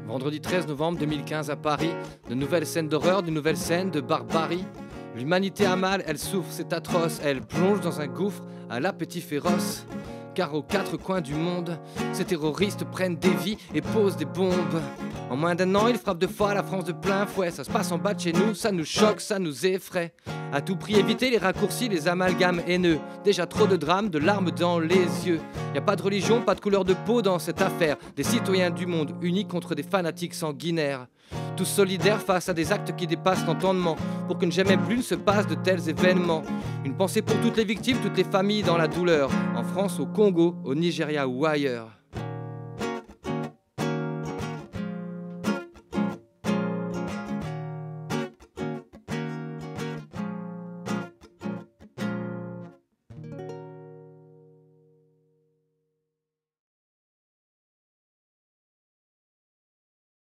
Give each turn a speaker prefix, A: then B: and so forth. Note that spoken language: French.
A: Vendredi 13 novembre 2015 à Paris, de nouvelles scènes d'horreur, de nouvelles scènes de barbarie. L'humanité a mal, elle souffre, c'est atroce, elle plonge dans un gouffre à l'appétit féroce. Car aux quatre coins du monde, ces terroristes prennent des vies et posent des bombes. En moins d'un an, ils frappent de fois la France de plein fouet. Ça se passe en bas de chez nous, ça nous choque, ça nous effraie. À tout prix éviter les raccourcis, les amalgames haineux. Déjà trop de drames, de larmes dans les yeux. Y a pas de religion, pas de couleur de peau dans cette affaire. Des citoyens du monde unis contre des fanatiques sanguinaires. Tous solidaires face à des actes qui dépassent l'entendement, pour que ne jamais plus ne se passe de tels événements. Une pensée pour toutes les victimes, toutes les familles dans la douleur, en France, au Congo, au Nigeria ou ailleurs.